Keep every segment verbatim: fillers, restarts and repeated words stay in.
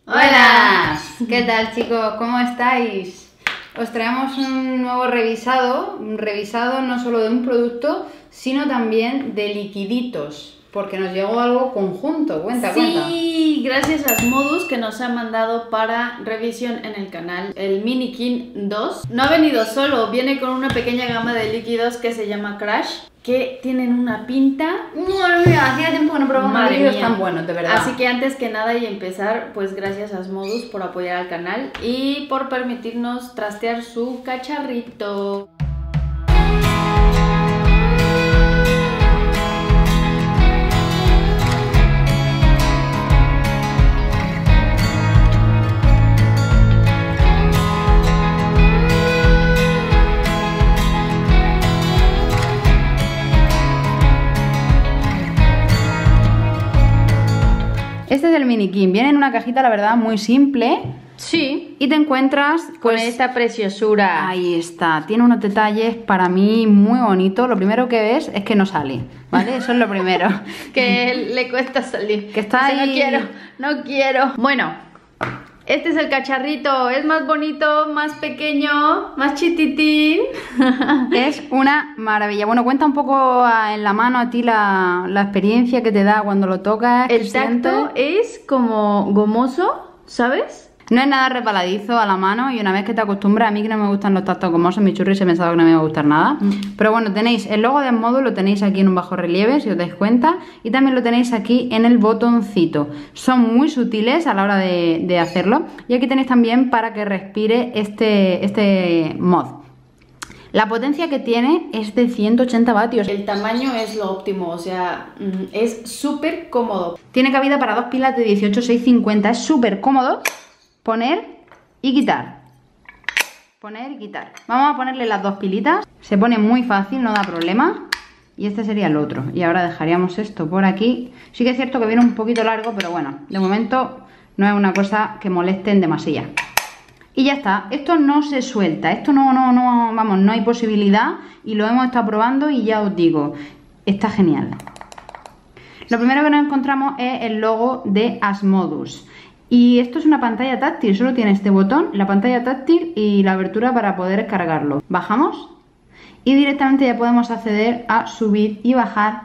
Hola, ¿qué tal chicos? ¿Cómo estáis? Os traemos un nuevo revisado, un revisado no solo de un producto, sino también de liquiditos, porque nos llegó algo conjunto. Cuenta, sí, cuenta. Sí, gracias a Asmodus que nos ha mandado para revisión en el canal el Minikin dos. No ha venido solo, viene con una pequeña gama de líquidos que se llama Crash, que tienen una pinta. Madre mía, hacía tiempo que no probamos líquidos tan buenos, de verdad. Así que antes que nada y empezar, pues gracias a Asmodus por apoyar al canal y por permitirnos trastear su cacharrito. Este es el Minikin, viene en una cajita, la verdad, muy simple. Sí. Y te encuentras pues, con esta preciosura. Ahí está, tiene unos detalles para mí muy bonitos. Lo primero que ves es que no sale, ¿vale? Eso es lo primero. Que le cuesta salir. Que está Dice, ahí. No quiero, no quiero. Bueno, este es el cacharrito. Es más bonito, más pequeño, más chititín. Es una maravilla. Bueno, cuenta un poco a, en la mano a ti la, la experiencia que te da cuando lo tocas. El tacto es como gomoso, ¿sabes? No es nada resbaladizo a la mano y una vez que te acostumbras, a mí que no me gustan los tactos gomosos, mi churri se pensaba que no me iba a gustar nada. Mm. Pero bueno, tenéis el logo de Asmodus, lo tenéis aquí en un bajo relieve, si os dais cuenta, y también lo tenéis aquí en el botoncito. Son muy sutiles a la hora de, de hacerlo. Y aquí tenéis también para que respire este, este mod. La potencia que tiene es de ciento ochenta vatios. El tamaño es lo óptimo, o sea, es súper cómodo. Tiene cabida para dos pilas de dieciocho seiscientos cincuenta, es súper cómodo. Poner y quitar. Poner y quitar. Vamos a ponerle las dos pilitas. Se pone muy fácil, no da problema. Y este sería el otro. Y ahora dejaríamos esto por aquí. Sí que es cierto que viene un poquito largo, pero bueno, de momento no es una cosa que moleste en demasía. Y ya está. Esto no se suelta. Esto no, no, no, vamos, no hay posibilidad. Y lo hemos estado probando y ya os digo, está genial. Lo primero que nos encontramos es el logo de Asmodus. Y esto es una pantalla táctil, solo tiene este botón, la pantalla táctil y la abertura para poder cargarlo. Bajamos y directamente ya podemos acceder a subir y bajar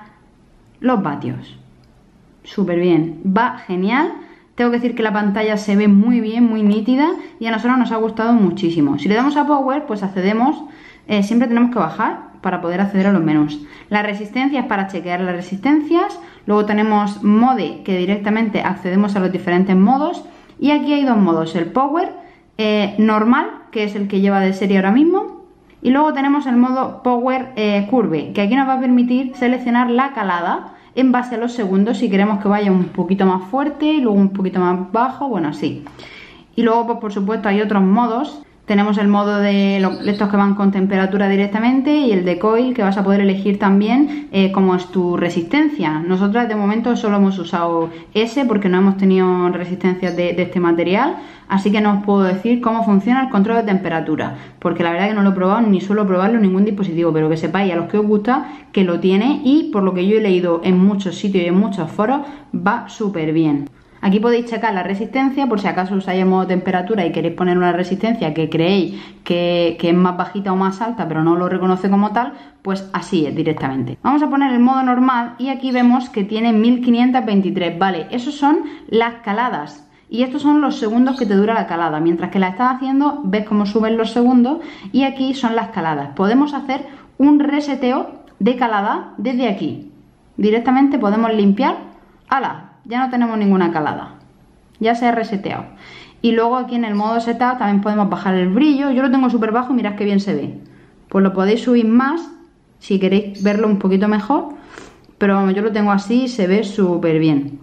los vatios. Súper bien, va genial. Tengo que decir que la pantalla se ve muy bien, muy nítida y a nosotros nos ha gustado muchísimo. Si le damos a Power, pues accedemos, eh, siempre tenemos que bajar para poder acceder a los menús. Las resistencias para chequear las resistencias. Luego tenemos Mode, que directamente accedemos a los diferentes modos. Y aquí hay dos modos, el Power eh, normal, que es el que lleva de serie ahora mismo. Y luego tenemos el modo Power eh, Curve, que aquí nos va a permitir seleccionar la calada en base a los segundos, si queremos que vaya un poquito más fuerte y luego un poquito más bajo, bueno, así. Y luego, pues por supuesto, hay otros modos. Tenemos el modo de los, estos que van con temperatura directamente y el de coil, que vas a poder elegir también eh, cómo es tu resistencia. Nosotras de momento solo hemos usado ese porque no hemos tenido resistencias de, de este material, así que no os puedo decir cómo funciona el control de temperatura, porque la verdad que no lo he probado ni suelo probarlo en ningún dispositivo, pero que sepáis a los que os gusta que lo tiene y por lo que yo he leído en muchos sitios y en muchos foros va súper bien. Aquí podéis checar la resistencia por si acaso usáis el modo temperatura y queréis poner una resistencia que creéis que, que es más bajita o más alta pero no lo reconoce como tal, pues así es directamente. Vamos a poner el modo normal y aquí vemos que tiene mil quinientos veintitrés, vale, esos son las caladas y estos son los segundos que te dura la calada. Mientras que la estás haciendo ves cómo suben los segundos y aquí son las caladas. Podemos hacer un reseteo de calada desde aquí. Directamente podemos limpiar, ¡hala! Ya no tenemos ninguna calada, ya se ha reseteado. Y luego aquí en el modo setup también podemos bajar el brillo. Yo lo tengo súper bajo, mirad que bien se ve. Pues lo podéis subir más si queréis verlo un poquito mejor, pero vamos, yo lo tengo así y se ve súper bien.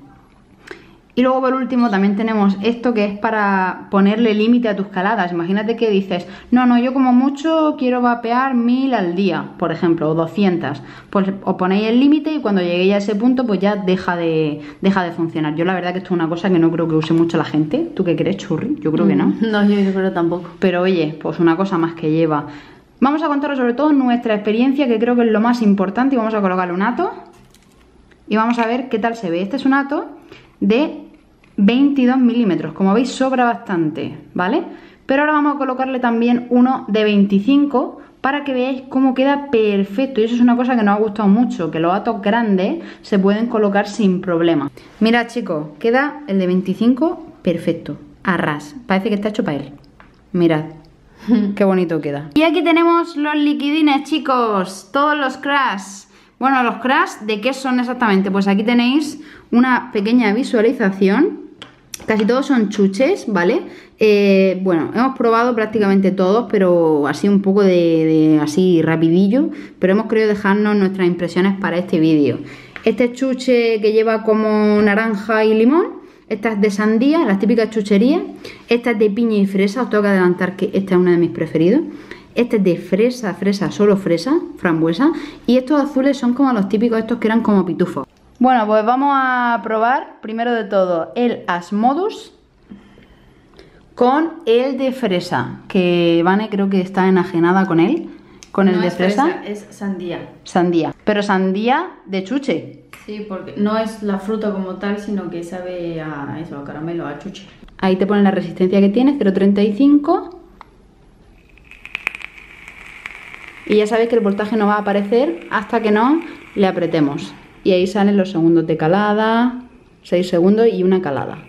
Y luego por último también tenemos esto que es para ponerle límite a tus caladas. Imagínate que dices, no, no, yo como mucho quiero vapear mil al día, por ejemplo, o doscientas. Pues os ponéis el límite y cuando lleguéis a ese punto pues ya deja de, deja de funcionar. Yo la verdad que esto es una cosa que no creo que use mucho la gente. ¿Tú qué crees, Churri? Yo creo que no. No, yo, yo creo tampoco. Pero oye, pues una cosa más que lleva. Vamos a contaros sobre todo nuestra experiencia, que creo que es lo más importante, y vamos a colocarle un hato y vamos a ver qué tal se ve. Este es un hato de veintidós milímetros. Como veis, sobra bastante, ¿vale? Pero ahora vamos a colocarle también uno de veinticinco para que veáis cómo queda perfecto. Y eso es una cosa que nos ha gustado mucho, que los atos grandes se pueden colocar sin problema. Mirad, chicos, queda el de veinticinco perfecto, a ras. Parece que está hecho para él. Mirad. Qué bonito queda. Y aquí tenemos los liquidines, chicos. Todos los Crash. Bueno, los Crash, ¿de qué son exactamente? Pues aquí tenéis una pequeña visualización. Casi todos son chuches, ¿vale? Eh, bueno, hemos probado prácticamente todos, pero así un poco de, de así rapidillo. Pero hemos querido dejarnos nuestras impresiones para este vídeo. Este chuche que lleva como naranja y limón. Esta es de sandía, las típicas chucherías. Esta es de piña y fresa, os tengo que adelantar que esta es una de mis preferidos. Este es de fresa, fresa, solo fresa, frambuesa. Y estos azules son como los típicos, estos que eran como pitufos. Bueno, pues vamos a probar, primero de todo, el Asmodus con el de fresa. Que Vane creo que está enajenada con él, con el no de es fresa. fresa. Es sandía. Sandía, pero sandía de chuche. Sí, porque no es la fruta como tal, sino que sabe a eso, a caramelo, a chuche. Ahí te ponen la resistencia que tiene, cero coma treinta y cinco. Y ya sabéis que el voltaje no va a aparecer hasta que no le apretemos. Y ahí salen los segundos de calada, seis segundos y una calada.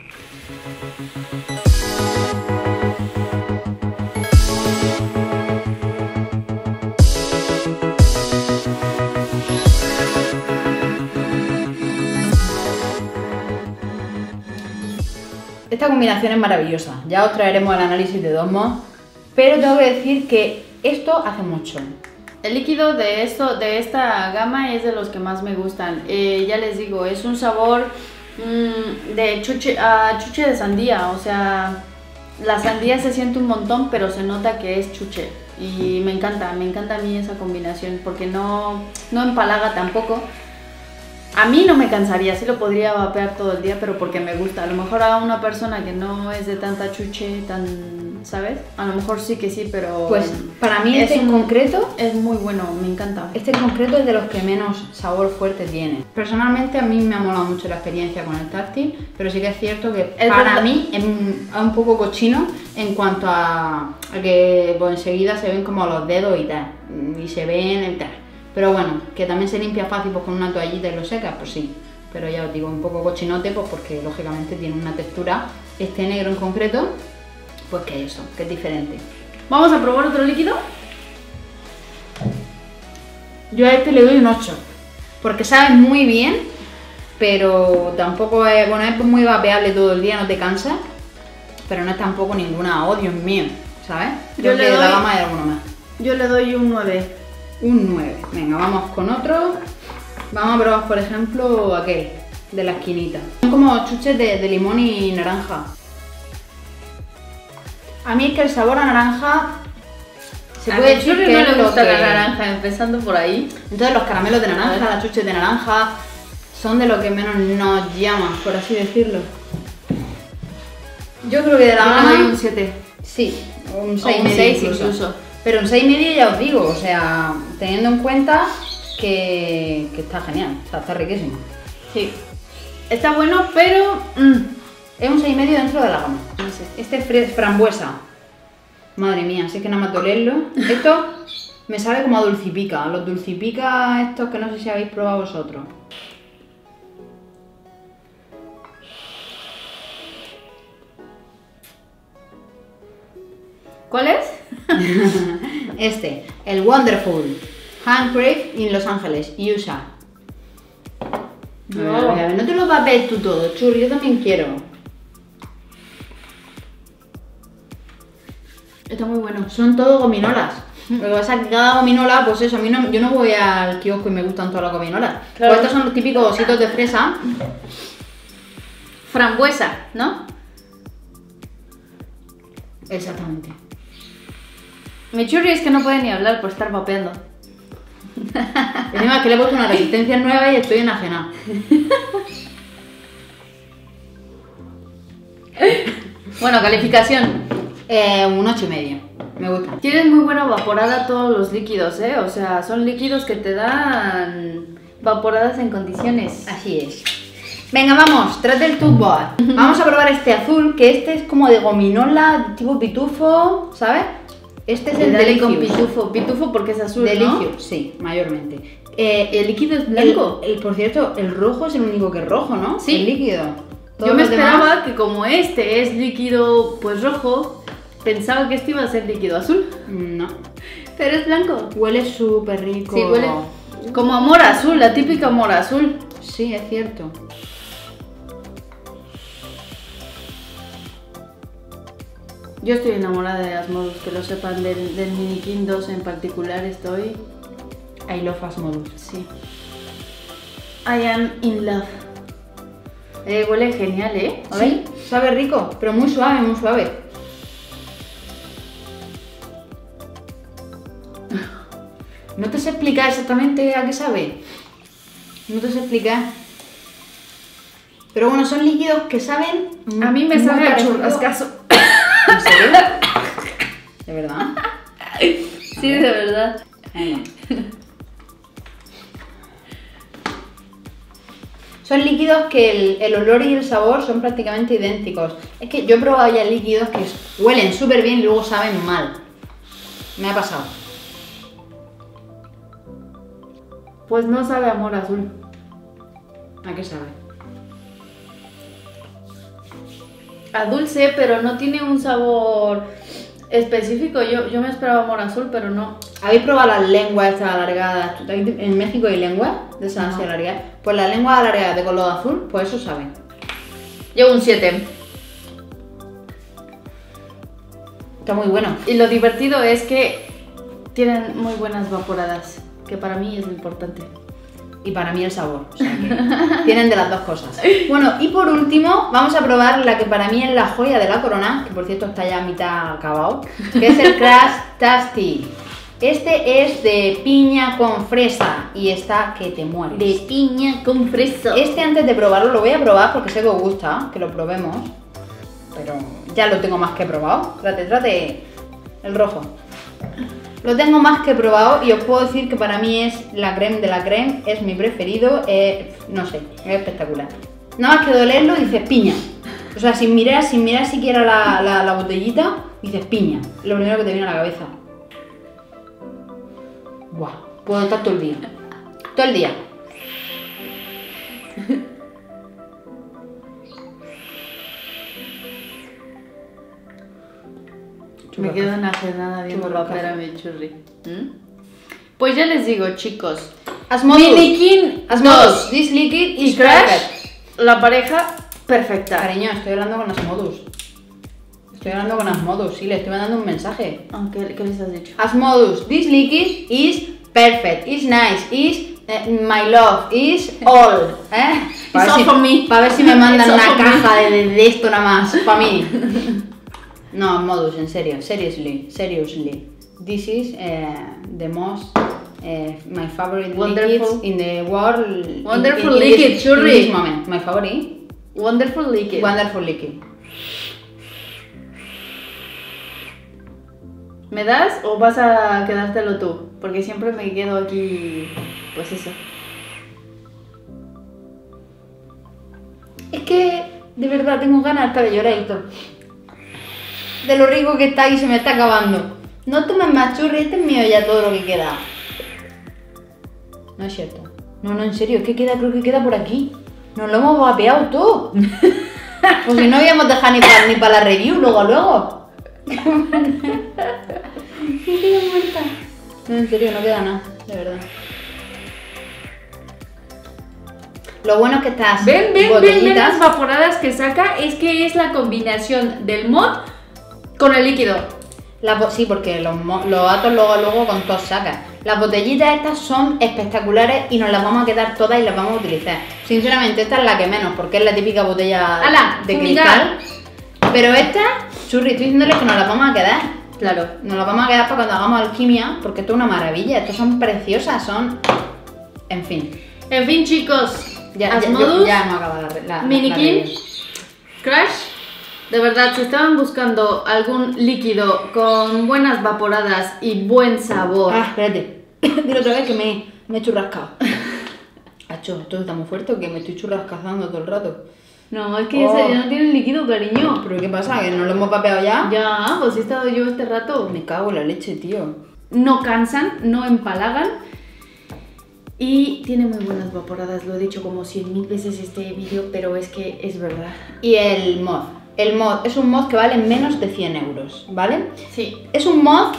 Esta combinación es maravillosa, ya os traeremos el análisis de Dosmos, pero tengo que decir que esto hace mucho. El líquido de esto, de esta gama es de los que más me gustan. Eh, ya les digo, es un sabor mmm, de chuche, a chuche de sandía, o sea, la sandía se siente un montón, pero se nota que es chuche. Y me encanta, me encanta a mí esa combinación, porque no, no empalaga tampoco. A mí no me cansaría, sí lo podría vapear todo el día, pero porque me gusta. A lo mejor a una persona que no es de tanta chuche, tan, ¿sabes? A lo mejor sí que sí, pero... Pues para mí este en concreto es muy bueno, me encanta. Este en concreto es de los que menos sabor fuerte tiene. Personalmente a mí me ha molado mucho la experiencia con el táctil, pero sí que es cierto que es para verdad. mí es un, es un poco cochino en cuanto a, a que pues, enseguida se ven como los dedos y tal, y se ven y tal. Pero bueno, que también se limpia fácil pues con una toallita y lo secas, pues sí. Pero ya os digo, un poco cochinote, pues porque lógicamente tiene una textura, este negro en concreto, pues que eso, que es diferente. ¿Vamos a probar otro líquido? Yo a este le doy un ocho, porque sabe muy bien, pero tampoco es, bueno, es muy vapeable todo el día, no te cansas, pero no es tampoco ninguna, oh Dios mío, ¿sabes? Yo Creo le que de doy- la gama hay alguno más. Yo le doy un nueve. Un nueve. Venga, vamos con otro. Vamos a probar, por ejemplo, aquel de la esquinita. Son como chuches de, de limón y naranja. A mí es que el sabor a naranja se A puede mi decir churri que no es le lo gusta que- la naranja, empezando por ahí. Entonces los caramelos de A ver. naranja, las chuches de naranja, son de lo que menos nos llama, por así decirlo. Yo creo que de la Yo le gama... doy un siete. Sí, un O seis un medio seis incluso. incluso. Pero un seis medio ya os digo, o sea, teniendo en cuenta que, que está genial, o sea, está riquísimo. Sí. Está bueno, pero... mm, Es un seis medio dentro de la gama. no sé. Este es fre- frambuesa. Madre mía, si es que nada más olerlo. Esto me sabe como a dulcipica. Los dulcipica estos que no sé si habéis probado vosotros. ¿Cuál es? Este, el Wonderful Handcrave en Los Ángeles, U S A. No. A ver, a ver, no te lo vas a ver tú todo, churri, yo también quiero. Está muy bueno. Son todo gominolas. Lo que pasa es que cada gominola, pues eso, a mí no, yo no voy al kiosco y me gustan todas las gominolas. Claro. Pues estos son los típicos ositos de fresa. Frambuesa, ¿no? Exactamente. Mi churri es que no puede ni hablar por estar vapeando. Encima es que le he puesto una resistencia nueva y estoy enajenada. Bueno, calificación. Eh, un ocho y medio. Me gusta. Tienes muy buena vaporada todos los líquidos, ¿eh? O sea, son líquidos que te dan vaporadas en condiciones. Así es. Venga, vamos, trate el tubo. Vamos a probar este azul, que este es como de gominola, tipo pitufo, ¿sabes? Este es el Dale con Delicious. pitufo, pitufo porque es azul, Delicious, ¿no? sí, mayormente. Eh, El líquido es blanco. El, el- por cierto, el rojo es el único que es rojo, ¿no? Sí. El líquido. Yo Todos me los esperaba demás- que como este es líquido pues rojo, pensaba que este iba a ser líquido azul. No. Pero es blanco. Huele súper rico. Sí, huele como a mora azul, la típica mora azul. Sí, es cierto. Yo estoy enamorada de Asmodus, que lo sepan, del, del Minikin dos en particular estoy. I love Asmodus. Sí. I am in love. Eh, huele genial, ¿eh? A ver. Sí, sabe rico, pero muy suave, muy suave. No te sé explicar exactamente a qué sabe. No te sé explicar. Pero bueno, son líquidos que saben. A mí me muy sabe a parecido- churrascazo. ¿En serio? ¿De verdad? Sí, de verdad. Venga. Son líquidos que el, el olor y el sabor son prácticamente idénticos. Es que yo he probado ya líquidos que huelen súper bien y luego saben mal. Me ha pasado. Pues no sabe a mora azul. ¿A qué sabe? A dulce, pero no tiene un sabor específico. Yo, yo me esperaba mora azul, pero no. ¿Habéis probado las lenguas estas alargadas? En México hay lenguas de esas así No. alargadas. Pues las lenguas alargadas de color azul, pues eso saben. Llevo un siete. Está muy bueno. Y lo divertido es que tienen muy buenas vaporadas, que para mí es lo importante. Y para mí el sabor. O sea que tienen de las dos cosas. Bueno, y por último, vamos a probar la que para mí es la joya de la corona, que por cierto está ya a mitad acabado, que es el Crash Tasty. Este es de piña con fresa y está que te mueres. De piña con fresa. Este antes de probarlo lo voy a probar porque sé que os gusta, que lo probemos. Pero ya lo tengo más que probado. Trate, trate el rojo. Lo tengo más que probado y os puedo decir que para mí es la creme de la creme, es mi preferido, eh, no sé, es espectacular. Nada más que de olerlo dices piña. O sea, sin mirar, sin mirar siquiera la, la, la botellita, dices piña. Lo primero que te viene a la cabeza. Buah, puedo estar todo el día. Todo el día. Me quedo enajenada viendo la Churrascazo. pera mi churri. ¿Mm? Pues ya les digo, chicos. Asmodus. Minikin Asmodus. dos This liquid y is Crash, perfect. la pareja perfecta. Cariño, estoy hablando con Asmodus. Estoy hablando con Asmodus, sí, le estoy mandando un mensaje. Ah, ¿qué, ¿Qué les has dicho? Asmodus, this liquid is perfect, is nice, is eh, my love, is all. ¿Eh? It's all for me. Para ver si me mandan It's all una for me. caja de, de, de esto nada más, para mí. No, Asmodus, en serio, seriously, seriously. This is eh, the most eh, my favorite Wonderful. liquids in the world. in- Wonderful in, in liquid, this, churri. in this moment. My favorite. Wonderful liquid. Wonderful liquid. ¿Me das o vas a quedártelo tú? Porque siempre me quedo aquí, pues eso. Es que de verdad tengo ganas hasta de llorar y todo. De lo rico que está y se me está acabando. No tomes más churri, este es mío ya todo lo que queda. No es cierto. No, no, en serio, es que queda, creo que queda por aquí. Nos lo hemos vapeado todo. Pues si no habíamos dejado ni para ni para la review, luego, luego. Me quedo muerta. No, en serio, no queda nada, de verdad. Lo bueno es que estas Ven, ven, ven, ven botellitas... las vaporadas que saca. Es que es la combinación del mod con el líquido. La bo- sí, porque los, mo- los atos luego, luego con todos sacas. Las botellitas estas son espectaculares y nos las vamos a quedar todas y las vamos a utilizar. Sinceramente, esta es la que menos, porque es la típica botella ¡Hala! de ¡Fumigar! cristal. Pero esta, churri, estoy diciéndoles que nos las vamos a quedar. Claro. Nos las vamos a quedar para cuando hagamos alquimia, porque esto es una maravilla. Estas son preciosas, son... En fin. En fin, chicos. Ya, ya, Asmodus, yo- ya hemos acabado la, re- la, la Minikin, review. Crash. De verdad, si estaban buscando algún líquido con buenas vaporadas y buen sabor. Ah, espérate. Dilo otra vez que me, me he churrascado. Ach. Acho, ¿esto está muy fuerte o que me estoy churrascazando todo el rato? No, es que Oh. ese ya no tiene líquido, cariño. ¿Pero qué pasa? ¿Que no lo hemos vapeado ya? Ya, pues he estado yo este rato. Me cago en la leche, tío. No cansan, no empalagan. Y tiene muy buenas vaporadas, lo he dicho como cien mil veces este vídeo, pero es que es verdad. Y el mod. El mod es un mod que vale menos de cien euros, ¿vale? Sí. Es un mod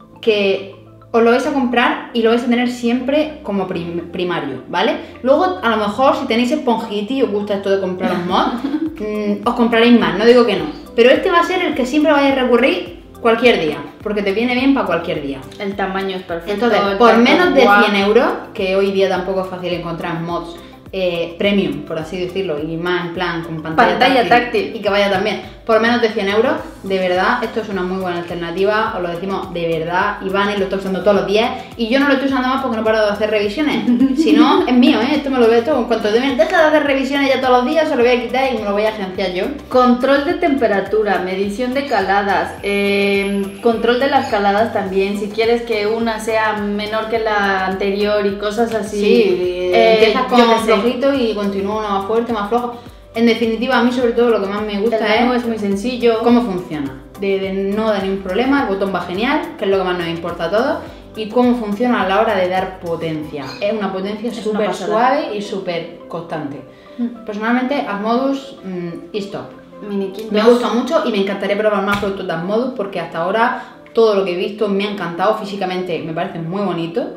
que os lo vais a comprar y lo vais a tener siempre como prim primario, ¿vale? Luego, a lo mejor, si tenéis esponjiti y os gusta esto de comprar un mod, mmm, os compraréis más, no digo que no. Pero este va a ser el que siempre vais a recurrir cualquier día, porque te viene bien para cualquier día. El tamaño es perfecto. Entonces, por menos de cien euros, que hoy día tampoco es fácil encontrar mods eh, premium, por así decirlo, y más en plan con pantalla, Pantalla táctil, táctil. y que vaya también, por menos de cien euros, de verdad, esto es una muy buena alternativa, os lo decimos de verdad, Iván lo está usando todos los días, y yo no lo estoy usando más porque no paro de hacer revisiones, si no, es mío, ¿eh? Esto me lo veo todo, en cuanto deje de hacer revisiones ya todos los días, se lo voy a quitar y me lo voy a agenciar yo. Control de temperatura, medición de caladas, eh, control de las caladas también, si quieres que una sea menor que la anterior y cosas así. Sí, eh, empiezas con yo qué sé. flojito y continúa uno más fuerte, más flojo. En definitiva, a mí sobre todo lo que más me El gusta menú es es muy sencillo. cómo funciona. De, de no da ningún problema, el botón va genial, que es lo que más nos importa a todos. Y cómo funciona a la hora de dar potencia. Es una potencia Es una súper pasada. suave y súper constante. Mm. Personalmente, Asmodus mmm, is top. Minikin Me dos. gusta mucho y me encantaría probar más productos de Asmodus porque hasta ahora todo lo que he visto me ha encantado. Físicamente me parece muy bonito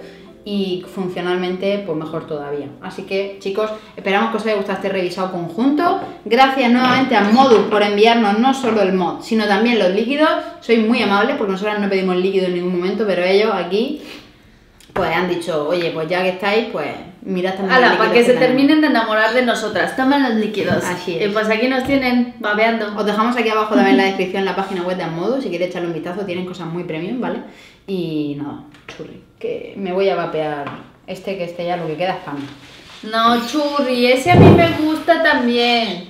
y funcionalmente pues mejor todavía. Así que chicos, esperamos que os haya gustado este revisado conjunto. Gracias nuevamente a Asmodus por enviarnos no solo el mod, sino también los líquidos. Sois muy amables porque nosotros no pedimos líquido en ningún momento, pero ellos aquí pues han dicho, oye, pues ya que estáis, pues mirad también los Ala, para líquidos que se tenemos. terminen de enamorar de nosotras, tomen los líquidos. Así es. Y pues aquí nos tienen babeando. Os dejamos aquí abajo también en la descripción la página web de Asmodus, si queréis echarle un vistazo, tienen cosas muy premium, ¿vale? Y nada, churri, que me voy a vapear este, que este ya lo que queda es para mí. No, churri, ese a mí me gusta también.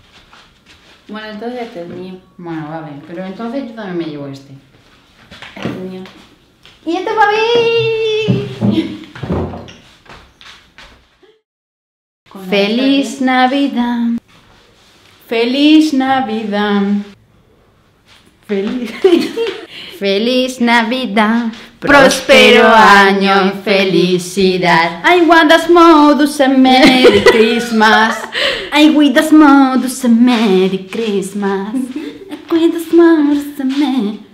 Bueno, entonces este es mío. Bueno, vale, pero entonces yo también me llevo este. Este es mío. ¡Y este para mí! Con la ¡Feliz Navidad! ¡Feliz Navidad! ¡Feliz! ¡Feliz Navidad! ¡Próspero año y felicidad! I want Asmodus a Merry Christmas! I want Asmodus a Merry Christmas! I want Asmodus a Merry